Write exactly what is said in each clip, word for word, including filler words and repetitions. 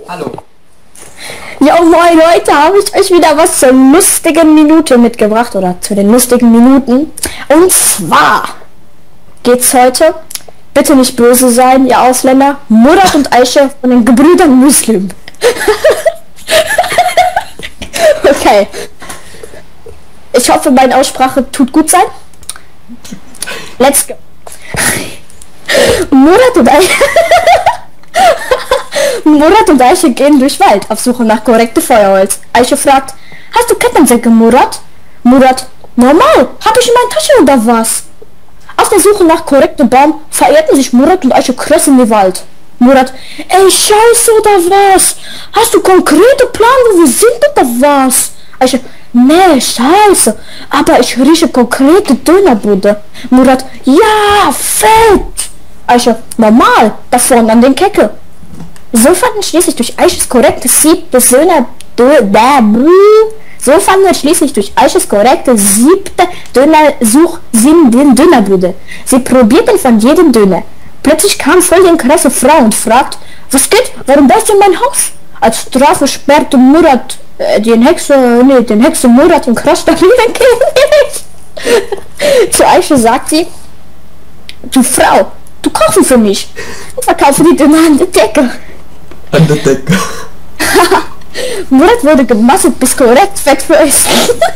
Hallo. Ja, moin Leute, habe ich euch wieder was zur lustigen Minute mitgebracht oder zu den lustigen Minuten. Und zwar geht's heute, bitte nicht böse sein, ihr Ausländer, Murat und Aisha von den Gebrüdern Muslim. Okay. Ich hoffe, meine Aussprache tut gut sein. Let's go. Murat und Aisha Murat und Aisha gehen durch Wald auf Suche nach korrektem Feuerholz. Aisha fragt, hast du Kettensäge, Murat? Murat, normal, hab ich in meiner Tasche oder was? Auf der Suche nach korrektem Baum verehrten sich Murat und Aisha krass in den Wald. Murat, ey Scheiße oder was? Hast du konkrete Plan, wo wir sind oder was? Aisha, nee, Scheiße, aber ich rieche konkrete Dönerbude. Murat, ja, fett! Aisha, normal, da vorne an den Kecke. So fanden schließlich durch Aishas korrektes siebte Döner, so fanden schließlich durch Aishas korrekte siebte Döner Such Sinn den Dönerbude. Sie probierten von jedem Döner. Plötzlich kam voll die krasse Frau und fragt, was geht? Warum bist du in mein Haus? Als Strafe sperrte Murat äh, den Hexe, nee, den Hexe Murat in krass stabilen Käfig. Zu Aisha sagt sie, du Frau, du kochen für mich und verkaufe die Döner an der Decke. An der Decke. Murat wurde gemasselt bis korrekt fett für Essen.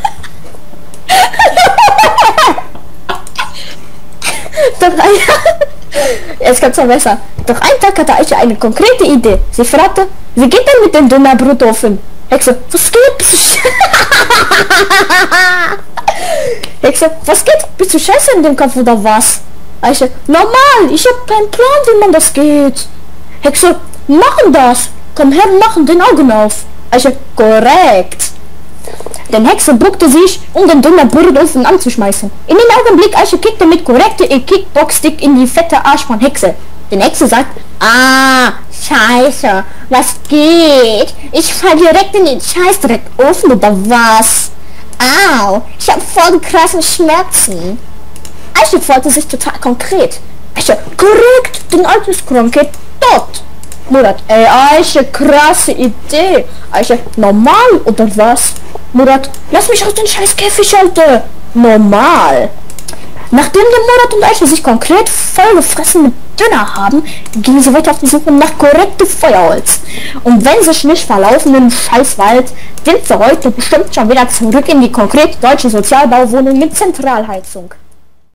Doch ein Jetzt kommt's noch besser. Doch ein Tag hatte Aisha eine konkrete Idee. Sie fragte, wie geht denn mit dem Dönerbrotofen? Hexe, was geht? Bist du Hexe, was geht? Bist du scheiße in dem Kopf oder was? Aisha, normal, ich hab keinen Plan, wie man das geht. Hexe, machen das! Komm her, machen den Augen auf! Aisha, korrekt! Den Hexe buckte sich, um den Dönerbrotofen anzuschmeißen. In dem Augenblick Aisha kickte mit korrekte Kickbox-Stick in die fette Arsch von Hexe. Den Hexe sagt, ah, scheiße, was geht? Ich fall direkt in den Scheißdreck offen oder was? Au, ich hab voll krassen Schmerzen. Aisha freute sich total konkret. Aisha, korrekt, den alten Skron geht tot. Murat, ey Aisha, krasse Idee. Aisha, normal oder was? Murat, lass mich aus dem scheiß Käfig, Alter. Normal. Nachdem der Murat und Aisha sich konkret voll gefressen mit Döner haben, gingen sie weiter auf die Suche nach korrektem Feuerholz. Und wenn sie sich nicht verlaufen im Scheißwald, sind sie heute bestimmt schon wieder zurück in die konkret deutsche Sozialbauwohnung mit Zentralheizung.